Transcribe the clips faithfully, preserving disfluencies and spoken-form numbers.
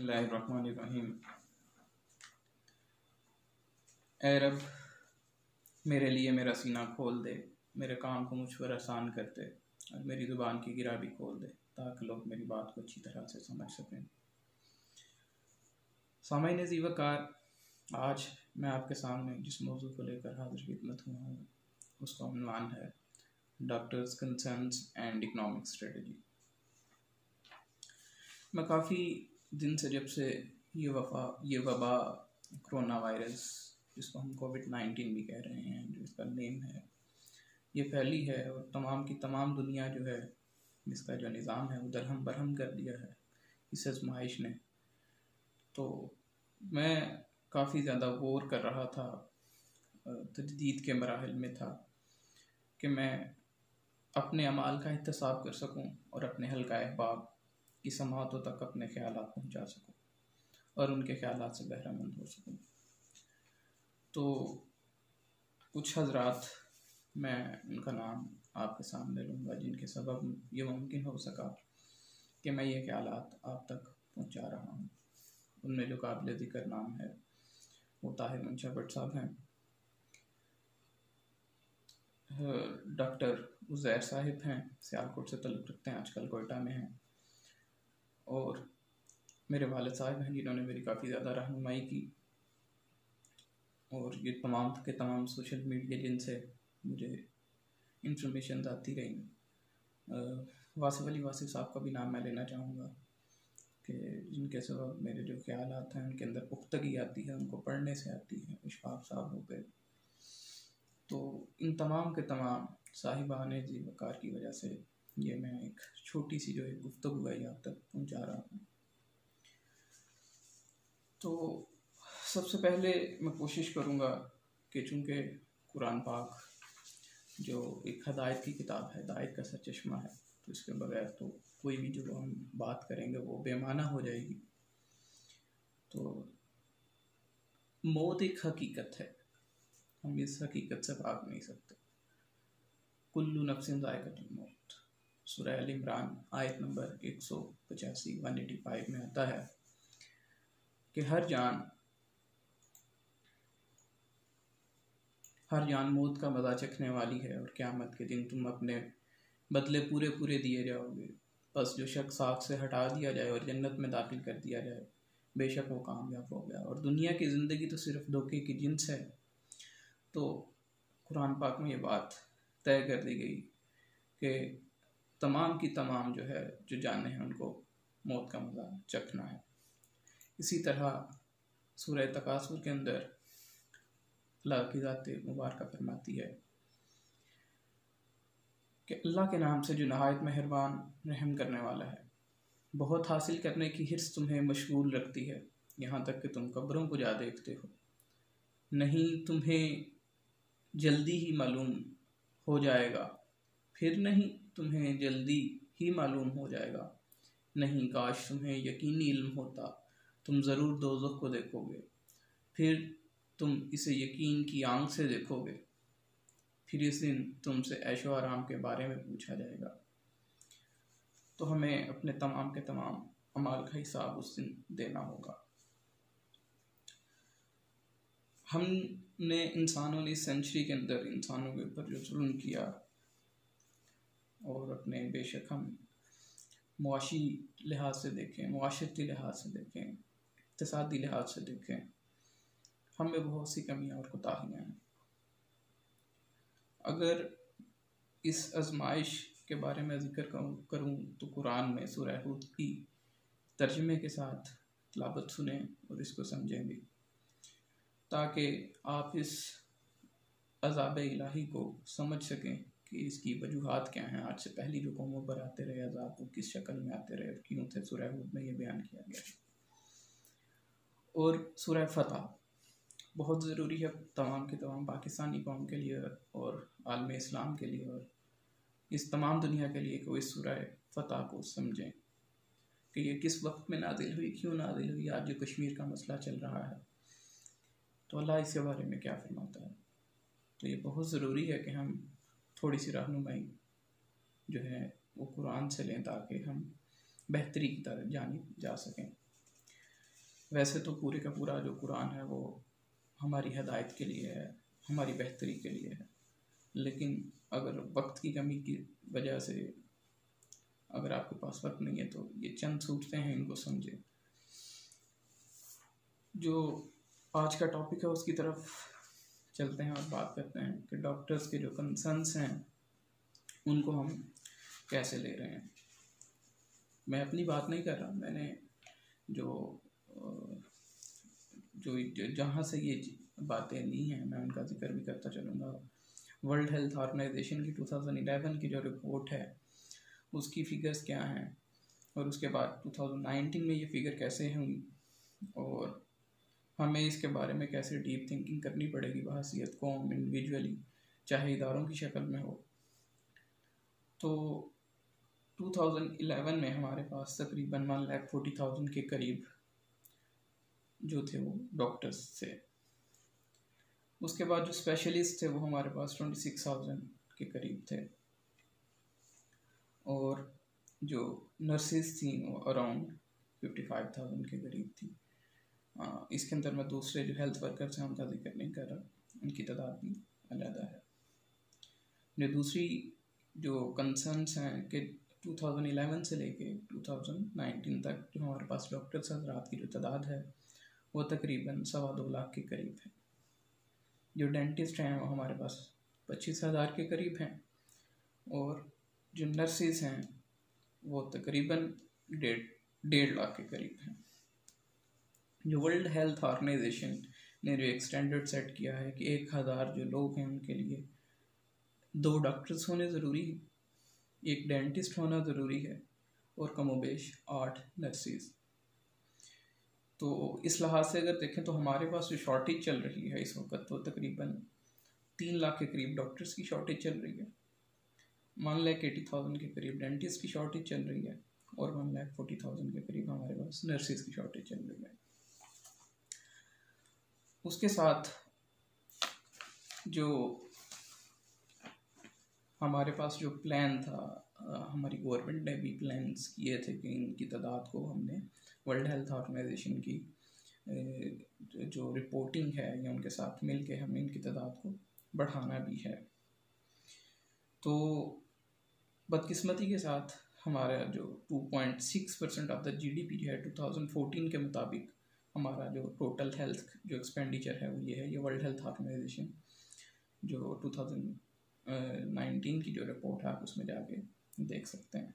बिस्मिल्लाहिर्रहमानिर्रहीम। ऐ रब, मेरे लिए मेरा सीना खोल दे, मेरे काम को मुझ पर आसान कर दे और मेरी ज़ुबान की गिरा भी खोल दे ताकि लोग मेरी बात को अच्छी तरह से समझ सकें। सामाईन ज़ी वक़ार, आज मैं आपके सामने जिस मौजू को लेकर हाजिर खिदमत हुआ हूँ उसका उन्वान है doctors concerns and economic strategy. मैं काफ़ी दिन से, जब से ये वफा ये वबा कोरोना वायरस, जिसको हम कोविड नाइन्टीन भी कह रहे हैं, जो इसका नेम है, ये फैली है और तमाम की तमाम दुनिया जो है, इसका जो निज़ाम है वो दरहम बरहम कर दिया है इस आजमाइश ने। तो मैं काफ़ी ज़्यादा गौर कर रहा था, तजदीद के मराहिल में था कि मैं अपने अमाल का एहतसाब कर सकूं और अपने हल्का अहबाब की समातों तक अपने ख़यालात पहुंचा सकूं और उनके ख़यालात से बहरामंद हो सकूं। तो कुछ हज़रात, मैं उनका नाम आपके सामने लूँगा जिनके सबब ये मुमकिन हो सका कि मैं ये ख़यालात आप तक पहुंचा रहा हूँ। उनमें जो काबिल ज़िक्र नाम है वो ताहिर मंशा भट्ट साहब हैं, डॉक्टर उजायर साहिब हैं, सियालकोट से तल्लुक़ रखते हैं, आजकल कोयटा में हैं, और मेरे वालिद साहब हैं जिन्होंने मेरी काफ़ी ज़्यादा रहनुमाई की। और ये तमाम के तमाम सोशल मीडिया जिनसे मुझे इंफॉर्मेशन आती रही, वासिफ अली वासिफ साहब का भी नाम मैं लेना चाहूँगा कि जिनके सबब मेरे जो ख्यालात हैं उनके अंदर पुख्तगी आती है, उनको पढ़ने से आती है। इशफाक साहब हो गए। तो इन तमाम के तमाम साहिबान ज़ी वक़ार की वजह से ये मैं एक छोटी सी जो है गुफ्तगू है आप तक पहुँचा रहा हूँ। तो सबसे पहले मैं कोशिश करूँगा कि चूँकि कुरान पाक जो एक हदायत की किताब है, हिदायत का सरचश्मा है, तो इसके बगैर तो कोई भी जो हम बात करेंगे वो बेमाना हो जाएगी। तो मौत एक हकीकत है, हम इस हकीकत से भाग नहीं सकते। कुल्लु नफ्सिन ज़ाइक़तुल मौत, सूरह अल इमरान आयत नंबर एक सौ पचासी वन एटी फाइव में आता है कि हर जान हर जान मौत का मज़ा चखने वाली है और क़यामत के दिन तुम अपने बदले पूरे पूरे दिए जाओगे। बस जो शख्स आग से हटा दिया जाए और जन्नत में दाखिल कर दिया जाए, बेशक वो कामयाब हो गया। और दुनिया की ज़िंदगी तो सिर्फ धोखे की जिन्स है। तो कुरान पाक में ये बात तय कर दी गई कि तमाम की तमाम जो है जो जाने हैं उनको मौत का मज़ा चखना है। इसी तरह सूरह तकासुर के अंदर अल्लाह की ज़ात मुबारक फरमाती है कि अल्लाह के नाम से जो नहायत मेहरबान रहम करने वाला है। बहुत हासिल करने की हिर्स तुम्हें मशगूल रखती है, यहाँ तक कि तुम कब्रों को जा देखते हो। नहीं तुम्हें जल्दी ही मालूम हो जाएगा, फिर नहीं तुम्हें जल्दी ही मालूम हो जाएगा। नहीं काश तुम्हें यकीनी इल्म होता, तुम ज़रूर दोज़ख को देखोगे, फिर तुम इसे यकीन की आंख से देखोगे। फिर इस दिन तुमसे ऐशो आराम के बारे में पूछा जाएगा। तो हमें अपने तमाम के तमाम अमाल का हिसाब उस दिन देना होगा। हमने इंसानों ने इस सेंचुरी के अंदर इंसानों के ऊपर जो जुल्म किया, और अपने बेशक हम मुआशी लिहाज से देखें, मुआशरती लिहाज से देखें, इक़्तिसादी लिहाज से देखें, हमें बहुत सी कमियाँ और कोताहियाँ हैं। अगर इस आजमाइश के बारे में ज़िक्र करूँ तो कुरान में सूरह हूद की तर्जुमे के साथ तिलावत सुने और इसको समझें भी, ताकि आप इस अज़ाब इलाही को समझ सकें कि इसकी वजूहात क्या हैं। आज से पहली जो कौमों पर आते रहे अज़ाब, वो किस शक्ल में आते रहे और क्यों थे, सूरह हूद में ये बयान किया गया है। और सूरह फतह बहुत ज़रूरी है तमाम के तमाम पाकिस्तानी कौम के लिए और आलम इस्लाम के लिए और इस तमाम दुनिया के लिए कि वो इस सूरह फतह को समझें कि ये किस वक्त में नाजिल हुई, क्यों नाजिल हुई। आज जो कश्मीर का मसला चल रहा है तो अल्लाह इसके बारे में क्या फरमाता है। तो ये बहुत ज़रूरी है कि हम थोड़ी सी रहनुमाई जो है वो कुरान से लें ताकि हम बेहतरी की तरफ जानी जा सकें। वैसे तो पूरे का पूरा जो कुरान है वो हमारी हिदायत के लिए है, हमारी बेहतरी के लिए है, लेकिन अगर वक्त की कमी की वजह से अगर आपके पास वक्त नहीं है तो ये चंद सूरतें हैं, इनको समझे। जो आज का टॉपिक है उसकी तरफ चलते हैं और बात करते हैं कि डॉक्टर्स के जो कंसर्न्स हैं उनको हम कैसे ले रहे हैं। मैं अपनी बात नहीं कर रहा, मैंने जो जो जहाँ से ये बातें ली हैं मैं उनका जिक्र भी करता चलूँगा। वर्ल्ड हेल्थ ऑर्गेनाइजेशन की टू थाउज़ेंड इलेवन की जो रिपोर्ट है उसकी फ़िगर्स क्या हैं, और उसके बाद टू थाउज़ेंड नाइनटीन में ये फ़िगर कैसे हुई, और हमें इसके बारे में कैसे डीप थिंकिंग करनी पड़ेगी बहसीयत कौम, इंडिविजुअली, चाहे इदारों की शक्ल में हो। तो टू थाउज़ेंड इलेवन में हमारे पास तकरीबन वन लाख फोर्टी थाउजेंड के करीब जो थे वो डॉक्टर्स थे। उसके बाद जो स्पेशलिस्ट थे वो हमारे पास ट्वेंटी सिक्स थाउजेंड के करीब थे, और जो नर्सेज थी वो अराउंड फिफ्टी फाइव थाउजेंड के करीब थी। आ, इसके अंदर मैं दूसरे जो हेल्थ वर्कर्स हैं उनका जिक्र नहीं कर रहा, उनकी तादाद भी अलग है। जो दूसरी जो कंसर्न्स हैं कि टू थाउज़ेंड इलेवन से लेके टू थाउज़ेंड नाइनटीन तक जो हमारे पास डॉक्टर्स हज़रात की जो तादाद है वो तकरीबन सवा दो लाख के करीब है। जो डेंटिस्ट हैं वो हमारे पास पच्चीस हज़ार के करीब हैं, और जो नर्सेज हैं वो तकरीबन डेढ़ डेढ़ लाख के करीब हैं। जो वर्ल्ड हेल्थ ऑर्गेनाइजेशन ने जो एक स्टैंडर्ड सेट किया है कि एक हज़ार जो लोग हैं उनके लिए दो डॉक्टर्स होने ज़रूरी है, एक डेंटिस्ट होना ज़रूरी है, और कमोबेश आठ नर्सेज। तो इस लिहाज से अगर देखें तो हमारे पास जो शॉर्टेज चल रही है इस वक्त वो तकरीबन तीन लाख के करीब डॉक्टर्स की शॉर्टेज चल रही है, वन लाख एटी थाउजेंड के करीब डेंटिस्ट की शॉर्टेज चल रही है, और वन लाख फोर्टी थाउजेंड के करीब हमारे पास नर्सेज की शॉर्टेज चल रही है। उसके साथ जो हमारे पास जो प्लान था, हमारी गवर्नमेंट ने भी प्लान्स किए थे कि इनकी तादाद को हमने वर्ल्ड हेल्थ ऑर्गेनाइजेशन की जो रिपोर्टिंग है या उनके साथ मिल के हमने इनकी तादाद को बढ़ाना भी है। तो बदकिस्मती के साथ हमारा जो two point six percent of the GDP है टू थाउज़ेंड फोर्टीन के मुताबिक हमारा जो टोटल हेल्थ जो एक्सपेंडिचर है वो ये है। ये वर्ल्ड हेल्थ ऑर्गेनाइजेशन जो टू थाउज़ेंड नाइनटीन की जो रिपोर्ट है आप उसमें जाके देख सकते हैं।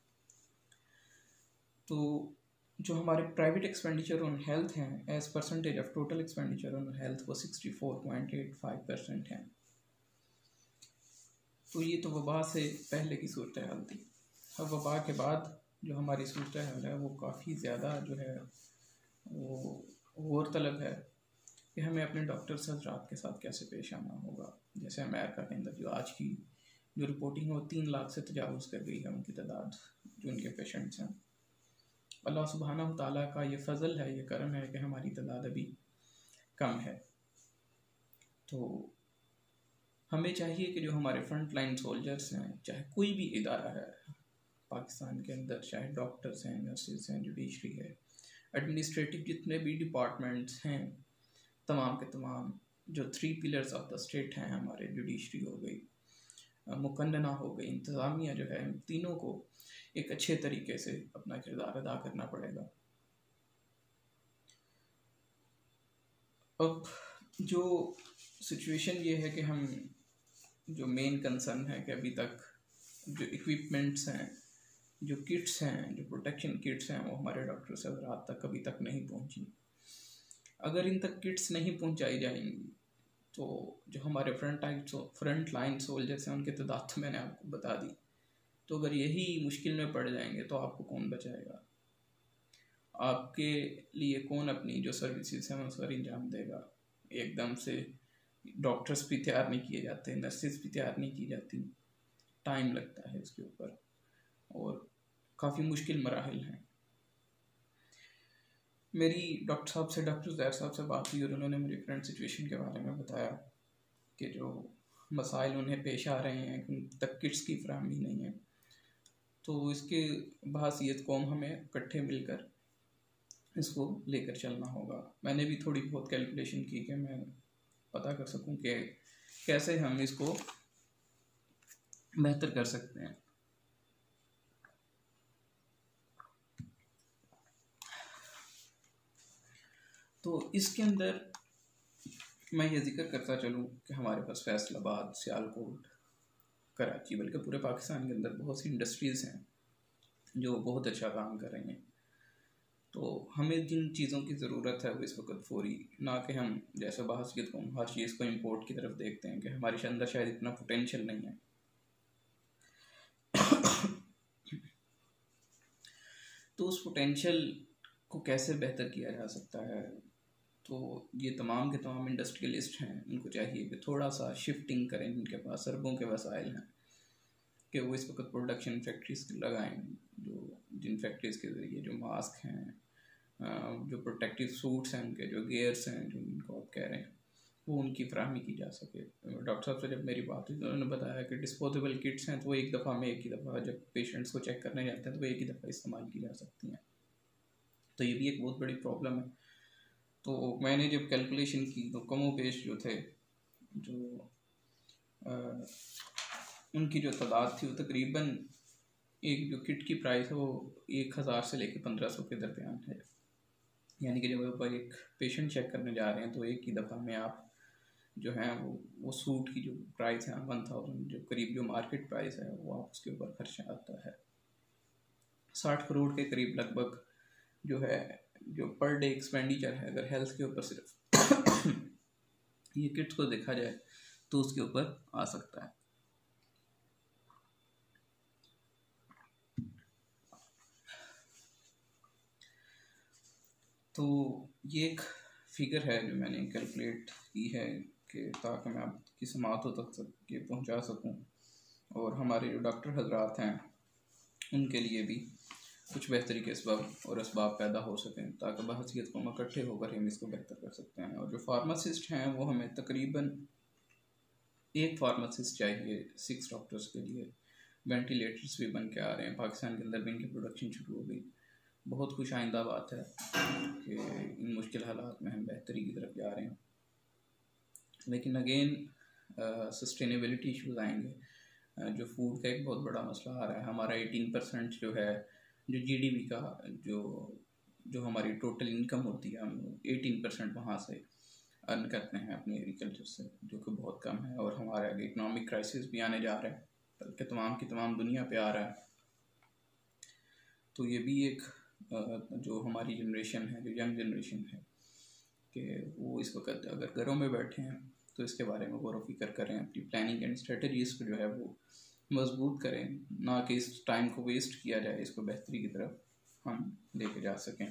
तो जो हमारे प्राइवेट एक्सपेंडिचर ऑन हेल्थ हैं as percentage of total expenditure on health वो sixty four point eight five percent हैं। तो ये तो वबा से पहले की सूरत हाल थी। अब वबा के बाद जो हमारी सूरत हाल है वो काफ़ी ज़्यादा जो है वो गौर तलब है कि हमें अपने डॉक्टर्स हज़रात के साथ कैसे पेश आना होगा। जैसे अमेरिका के अंदर जो आज की जो रिपोर्टिंग है वो तीन लाख से तजावुज़ कर गई है उनकी तादाद जो उनके पेशेंट्स हैं। अल्लाह सुब्हानहू तआला का ये फ़ज़ल है, ये करम है कि हमारी तादाद अभी कम है। तो हमें चाहिए कि जो हमारे फ्रंट लाइन सोल्जर्स हैं, चाहे कोई भी इदारा है पाकिस्तान के अंदर, चाहे डॉक्टर्स हैं, नर्सेज हैं, जुडिशरी है, एडमिनिस्ट्रेटिव जितने भी डिपार्टमेंट्स हैं, तमाम के तमाम जो three pillars of the state हैं हमारे, जुडिशरी हो गई, मुकन्नना हो गई, इंतज़ामिया जो है, तीनों को एक अच्छे तरीके से अपना किरदार अदा करना पड़ेगा। अब जो सिचुएशन ये है कि हम जो मेन कंसर्न है कि अभी तक जो इक्विपमेंट्स हैं, जो किट्स हैं, जो प्रोटेक्शन किट्स हैं वो हमारे डॉक्टर से रात तक अभी तक नहीं पहुंची। अगर इन तक किट्स नहीं पहुंचाई जाएंगी तो जो हमारे front line front line soldiers हैं उनकी तादाद तो मैंने आपको बता दी। तो अगर यही मुश्किल में पड़ जाएंगे तो आपको कौन बचाएगा? आपके लिए कौन अपनी जो सर्विसेज हैं उस पर इंजाम देगा? एकदम से डॉक्टर्स भी तैयार नहीं किए जाते, नर्सेज भी तैयार नहीं की जाती, टाइम लगता है इसके ऊपर और काफ़ी मुश्किल मराहल हैं। मेरी डॉक्टर साहब से डॉक्टर उज़ैर साहब से बात हुई और उन्होंने मेरी करंट सिचुएशन के बारे में बताया कि जो मसाइल उन्हें पेश आ रहे हैं कि उन तक किट्स की फराहमी नहीं है। तो इसके बहसीयत कौम हमें इकट्ठे मिलकर इसको लेकर चलना होगा। मैंने भी थोड़ी बहुत कैलकुलेशन की कि मैं पता कर सकूं कि कैसे हम इसको बेहतर कर सकते हैं। तो इसके अंदर मैं ये जिक्र करता चलूँ कि हमारे पास फैसलाबाद, सियालकोट, कराची, बल्कि पूरे पाकिस्तान के अंदर बहुत सी इंडस्ट्रीज़ हैं जो बहुत अच्छा काम कर रही हैं। तो हमें जिन चीज़ों की ज़रूरत है वो इस वक्त फौरी, ना कि हम जैसे बाहसियत को हर चीज़ को इम्पोर्ट की तरफ देखते हैं कि हमारे अंदर शायद इतना पोटेंशियल नहीं है। तो उस पोटेंशियल को कैसे बेहतर किया जा सकता है? तो ये तमाम के तमाम इंडस्ट्रियलिस्ट हैं, उनको चाहिए कि थोड़ा सा शिफ्टिंग करें। जिनके पास अरबों के वसाइल हैं कि वो इस वक्त प्रोडक्शन फैक्ट्रीज लगाएं, जो जिन फैक्ट्रीज़ के ज़रिए जो मास्क हैं, जो प्रोटेक्टिव सूट्स हैं, उनके जो गेयर्स हैं, जो उनको आप कह रहे हैं, वो उनकी फराहमी की जा सके। डॉक्टर साहब से जब मेरी बात हुई तो उन्होंने बताया कि डिस्पोजेबल किट्स हैं तो वो एक दफ़ा में एक ही दफ़ा जब पेशेंट्स को चेक करने जाते हैं तो वो एक ही दफ़ा इस्तेमाल की जा सकती हैं। तो ये भी एक बहुत बड़ी प्रॉब्लम है। तो मैंने जब कैलकुलेशन की तो कमो पेश जो थे, जो आ, उनकी जो तादाद थी वो तकरीबन, एक जो किट की प्राइस है वो एक हज़ार से लेकर पंद्रह सौ के दरमियान है। यानी कि जब आप एक पेशेंट चेक करने जा रहे हैं तो एक ही दफ़ा में आप जो है वो वो सूट की जो प्राइस है वन थाउजेंड, जो करीब जो मार्केट प्राइस है वो आप उसके ऊपर खर्चा आता है साठ करोड़ के करीब लगभग जो है, जो पर डे एक्सपेंडिचर है अगर हेल्थ के ऊपर सिर्फ ये किट्स को देखा जाए तो उसके ऊपर आ सकता है। तो ये एक फिगर है जो मैंने कैलकुलेट की है कि ताकि मैं आपकी समातों तक के पहुंचा सकूं और हमारे जो डॉक्टर हजरात हैं उनके लिए भी कुछ बेहतरी के असबाब और असबाब पैदा हो सकें ताकि बहसीत को हम इकट्ठे होकर हम इसको बेहतर कर सकते हैं। और जो फार्मासिस्ट हैं वो हमें तकरीबन एक फार्मासिस्ट चाहिए सिक्स डॉक्टर्स के लिए। वेंटिलेटर्स भी बन के आ रहे हैं पाकिस्तान के अंदर भी, इनकी प्रोडक्शन शुरू हो गई। बहुत खुश आइंदा बात है कि इन मुश्किल हालात में हम बेहतरी की तरफ जा रहे हैं। लेकिन अगेन सस्टेनेबिलिटी इशूज़ आएंगे। uh, जो फूड का एक बहुत बड़ा मसला आ रहा है। हमारा एटीन परसेंट जो है जो जीडीपी का जो जो हमारी टोटल इनकम होती है हम एटीन परसेंट वहाँ से अर्न करते हैं अपनी एग्रीकल्चर से, जो कि बहुत कम है। और हमारे आगे इकनॉमिक क्राइसिस भी आने जा रहा है, बल्कि तमाम की तमाम दुनिया पे आ रहा है। तो ये भी एक जो हमारी जनरेशन है, जो यंग जनरेशन है, कि वो इस वक्त अगर घरों में बैठे हैं तो इसके बारे में गौर व फिक्र करें, अपनी प्लानिंग एंड स्ट्रेटजीज़ को जो है वो मजबूत करें, ना कि इस टाइम को वेस्ट किया जाए, इसको बेहतरी की तरफ हम लेके जा सकें।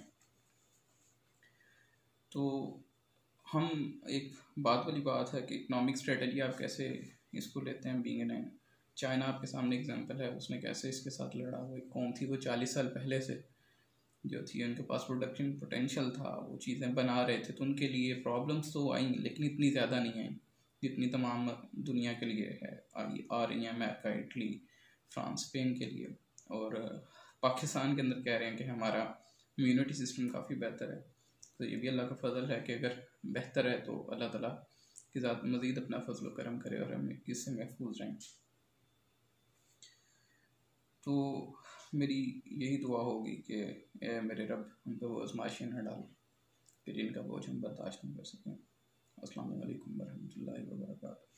तो हम एक बात वाली बात है कि इकनॉमिक स्ट्रेटजी आप कैसे इसको लेते हैं। बीइंग एन चाइना आपके सामने एग्जांपल है, उसने कैसे इसके साथ लड़ा। वो एक कौम थी, वो चालीस साल पहले से जो थी उनके पास प्रोडक्शन पोटेंशियल था, वो चीज़ें बना रहे थे, तो उनके लिए प्रॉब्लम्स तो आई लेकिन इतनी ज़्यादा नहीं आई जितनी तमाम दुनिया के लिए है आ रही हैं, अमेरिका, इटली, फ्रांस, स्पेन के लिए। और पाकिस्तान के अंदर कह रहे हैं कि हमारा इम्यूनिटी सिस्टम काफ़ी बेहतर है। तो ये भी अल्लाह का फजल है कि अगर बेहतर है तो अल्लाह ताला के साथ मज़ीद अपना फजल करम करे और हम इससे महफूज रहें। तो मेरी यही दुआ होगी कि ए मेरे रब हम पे वो आज़माइशें न डाल कि जिनका बोझ हम बर्दाश्त नहीं कर सकें। अस्सलाम वालेकुम वरहमतुल्लाहि वबरकातुहू।